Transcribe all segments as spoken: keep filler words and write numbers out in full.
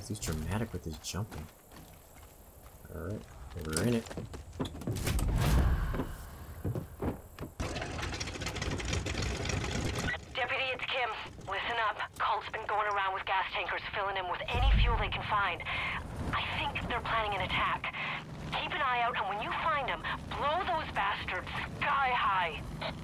He's dramatic with his jumping. Alright, we're in it. Deputy, it's Kim. Listen up. Cult's been going around with gas tankers, filling him with any fuel they can find. I think they're planning an attack. Keep an eye out, and when you find them, blow those bastards sky high.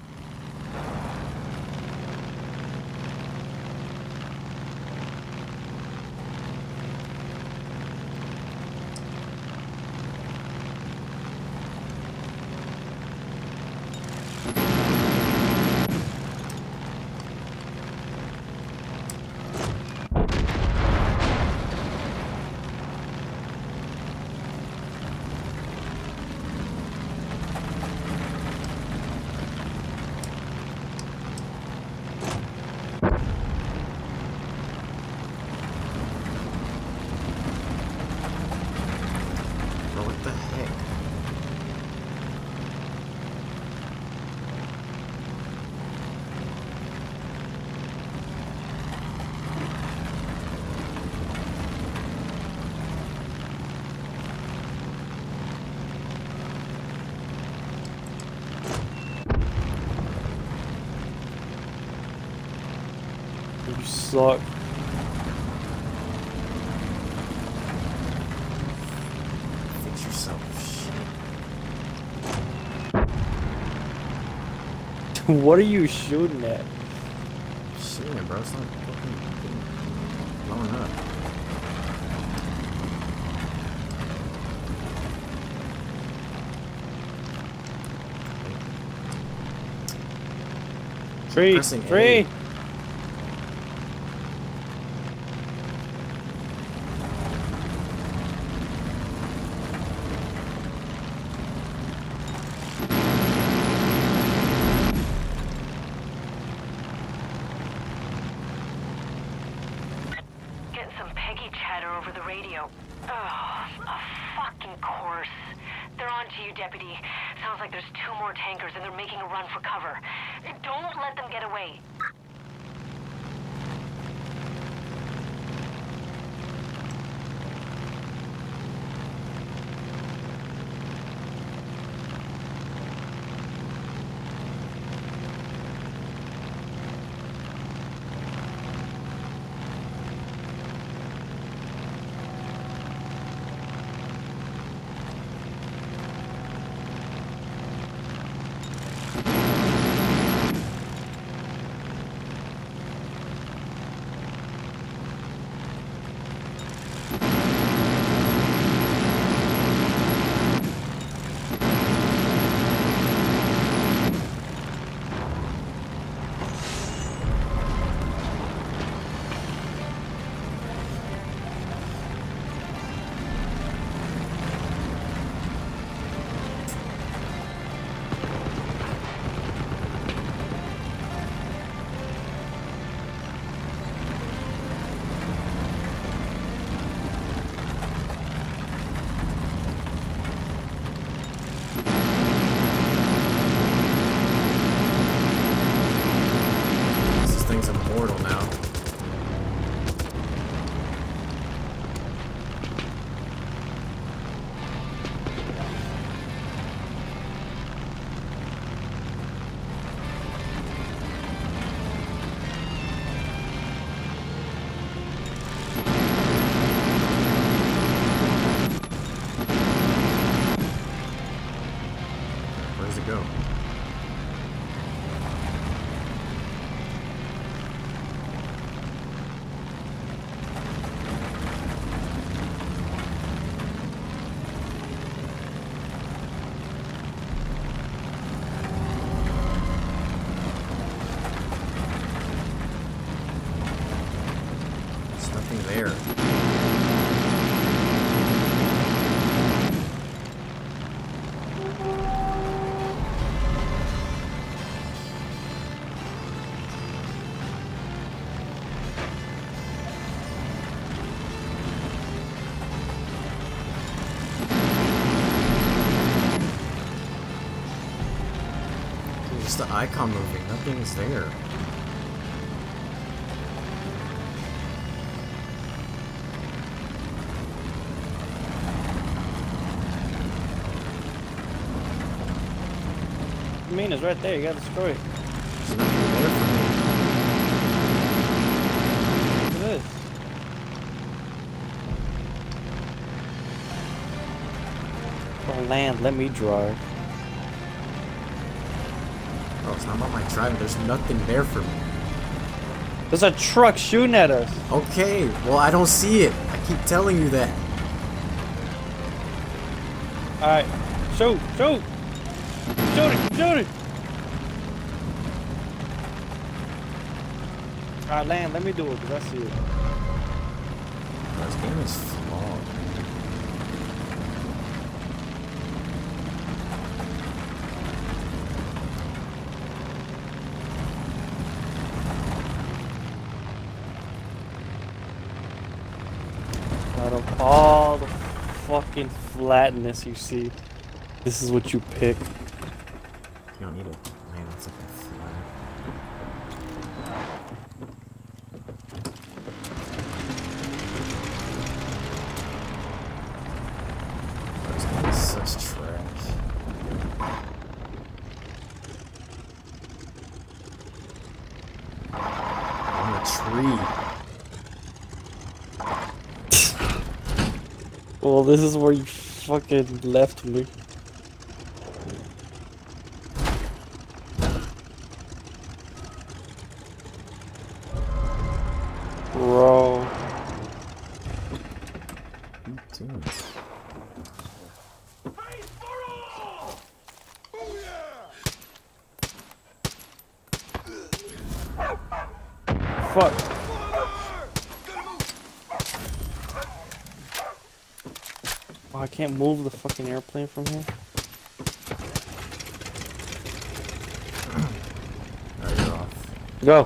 You suck. Fix yourself. What are you shooting at? Shooting it, bro. It's not fucking blowing up. Free! Pressing Free! A. Over the radio. Oh, a fucking course. They're on to you, Deputy. Sounds like there's two more tankers and they're making a run for cover. Don't let them get away. Go. There's nothing there. Just the icon moving, nothing is there. I mean, it's right there. You gotta destroy it. There's nothing there for me. Look at this. Oh, land, let me drive. Bro, it's not about my driving. There's nothing there for me. There's a truck shooting at us. Okay, well, I don't see it. I keep telling you that. Alright. Shoot, shoot. Shoot it, shoot it. Alright, land, let me do it, because I see it. Bro, this game is flawed. Out of all the fucking flatness you see, this is what you pick. You don't need it. Man, that's like a flag. Bro, this game is such trash. I'm a tree. Well, this is where you fucking left me. Bro. You too. Fuck. Oh, I can't move the fucking airplane from here. Alright, you're off. Go.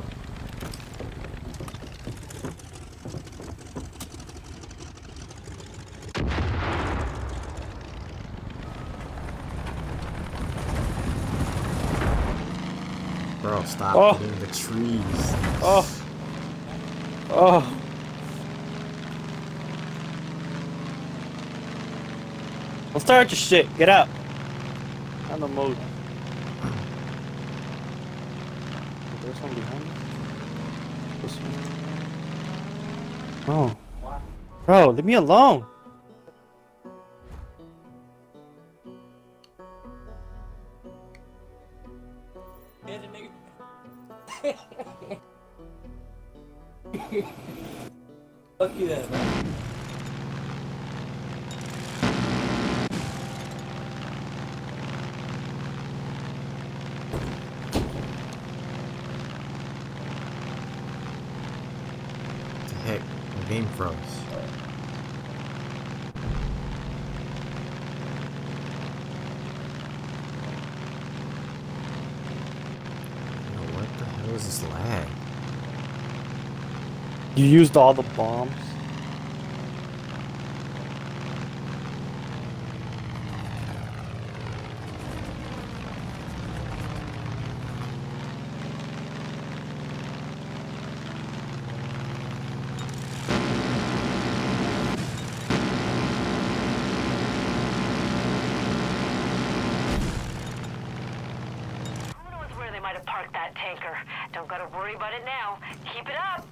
Bro, stop Oh. hitting the trees. Oh. Oh. Well, start your shit. Get out. On the mode. There's one behind me. This one. Oh. Bro, leave me alone. Fuck you then, man. Heck, the game froze. Yo, what the hell is this lag? You used all the bombs. Who knows where they might have parked that tanker? Don't gotta worry about it now. Keep it up.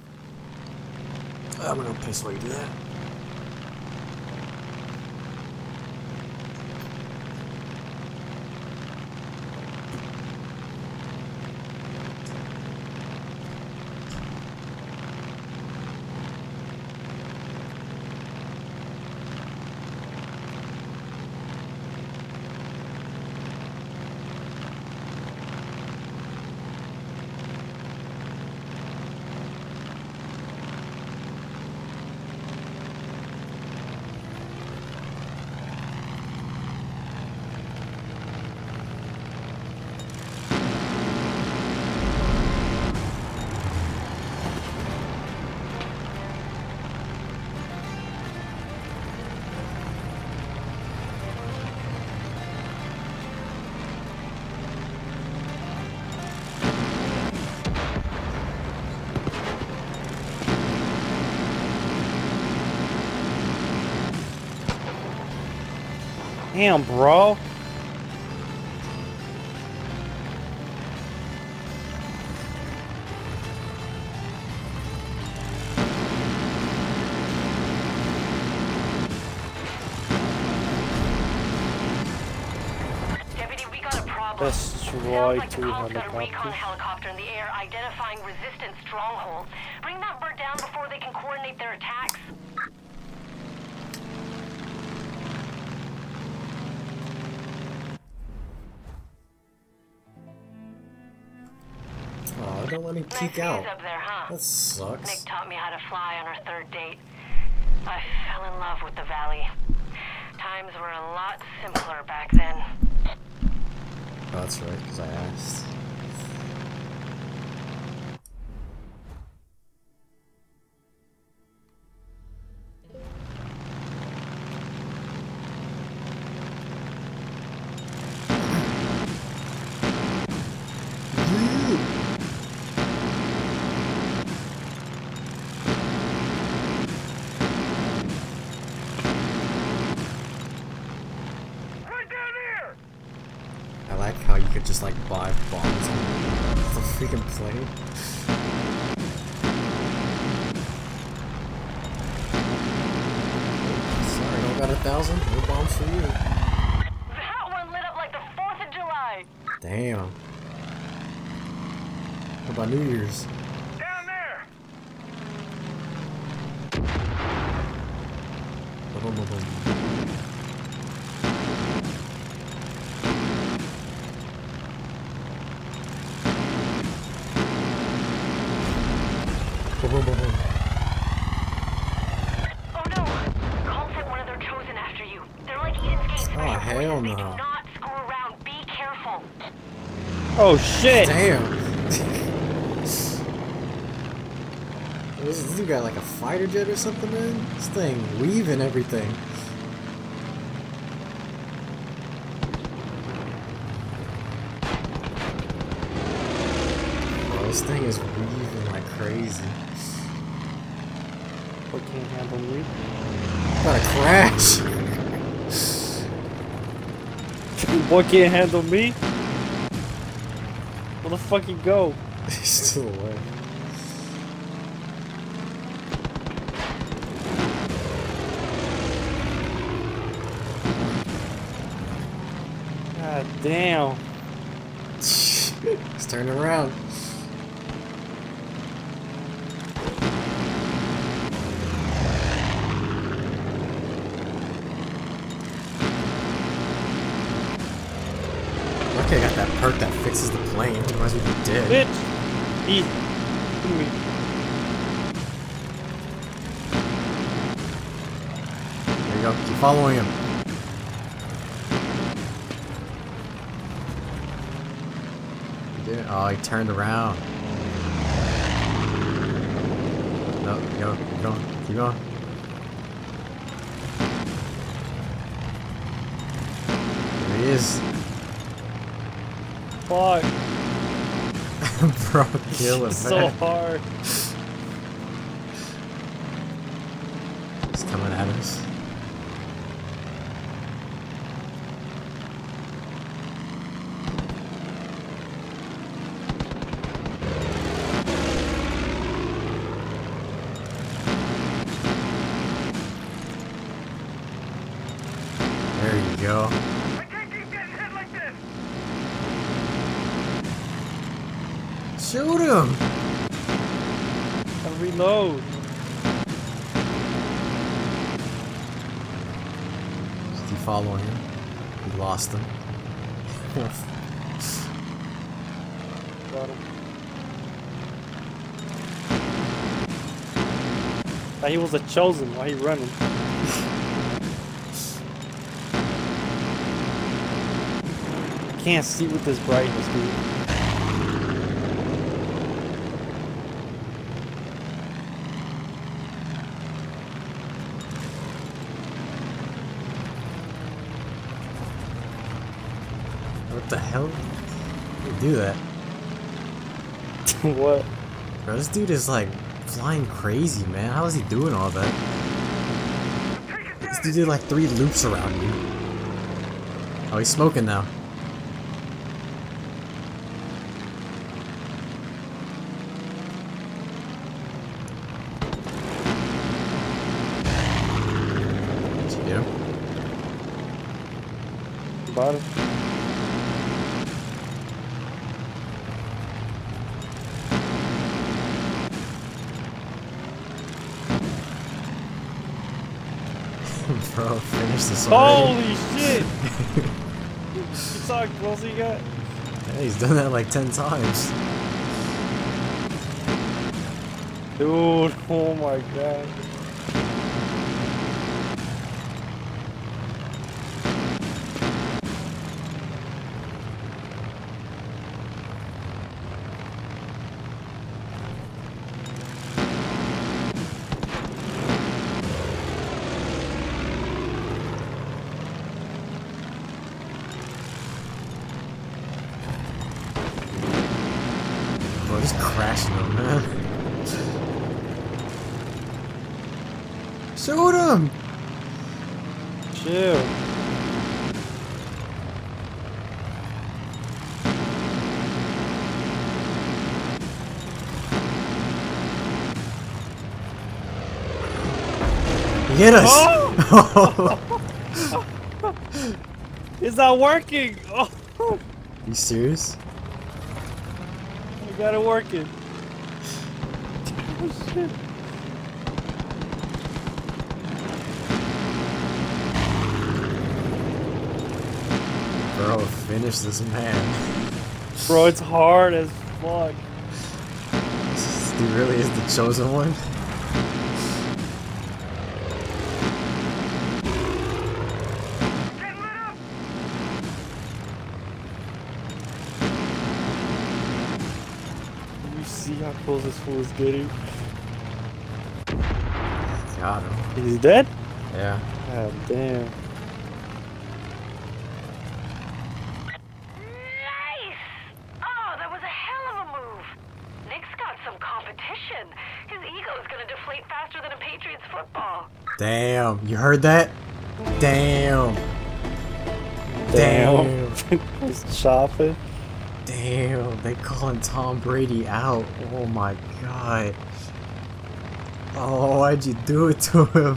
I'm gonna piss while you do that. Damn, bro. Destroy Sounds like the two Cult's got a recon helicopters. helicopter in the air identifying resistance strongholds. Bring that bird down before they can coordinate their attacks. Oh, don't let me Nice peek views out. up there, huh? That sucks. Nick taught me how to fly on our third date. I fell in love with the valley. Times were a lot simpler back then. Oh, that's right, because I asked. I like how you could just like buy bombs on the freaking plane. Sorry, don't got a thousand. No bombs for you. That one lit up like the fourth of July. Damn. What about New Year's? Down there. Boom, boom, boom. Boom, boom, boom, boom. Oh no! Call sent one of their chosen after you. They're like Eden's Gate special Oh, hell forces. They no. do not screw around. Be careful. Oh shit! Damn. This this dude got like a fighter jet or something, man? This thing weaving everything. Bro, this thing is weaving like crazy. What can't handle me? About to crash. Boy can't handle me? Where the fuck you go? He's still away. God damn. He's turning around. Okay, I got that perk that fixes the plane. Otherwise we'd be dead. Bitch! Eat. Give me. There you go. Keep following him. He did it. Oh, he turned around. No, go, keep going, keep going. There he is. Fuck. Bro, kill him, It's so man. hard. He's coming at us. There you go. I can't keep getting hit like this. Shoot him! I reload. Is he following him? We lost him. Got him. Thought he was a chosen. Why he running? I can't see with this brightness, dude. What the hell? How do you do that? What? Bro, this dude is like flying crazy, man. How is he doing all that? This dude did like three loops around you. Oh, he's smoking now. Did you get him? Bottom. Bro, finish this already. Holy shit! You saw how close he got? Yeah, he's done that like ten times. Dude, oh my god. Bro, he's crashing him, man. Shoot him! Chill. He hit us! Oh! It's not working! Oh! You serious? We got it working. Oh shit. Bro, finish this man. Bro, it's hard as fuck. This dude really is the chosen one. You see how close this fool is getting? Got him. He's dead? Yeah. God damn. Nice! Oh, that was a hell of a move. Nick's got some competition. His ego is gonna deflate faster than a Patriots football. Damn, you heard that? Damn. Damn. He's chopping. Damn, they calling Tom Brady out. Oh my god. Oh, why'd you do it to him?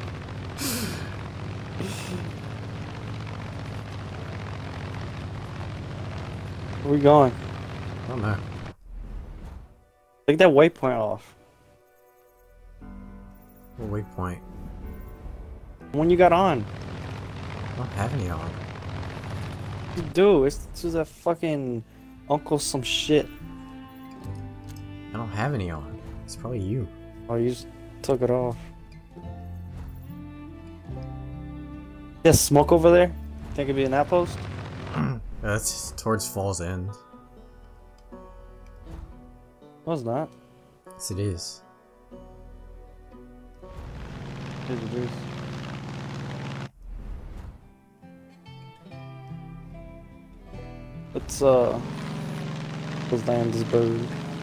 Where we going? I don't know. Take that waypoint off. What waypoint? The one you got on. I don't have any on. You do. It's just a fucking uncle some shit. I don't have any on. It's probably you. Oh, you just took it off. There's smoke over there? Think it'd be an outpost? That's towards Fall's End. No, it's not. Yes, it is. Yes, it is. Let's, uh... let's land this bird.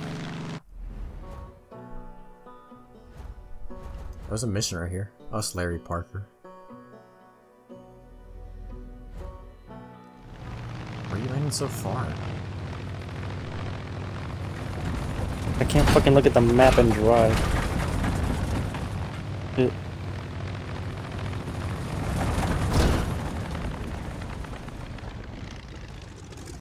There's a mission right here. Us, Larry Parker. Where are you landing so far? I can't fucking look at the map and drive. It,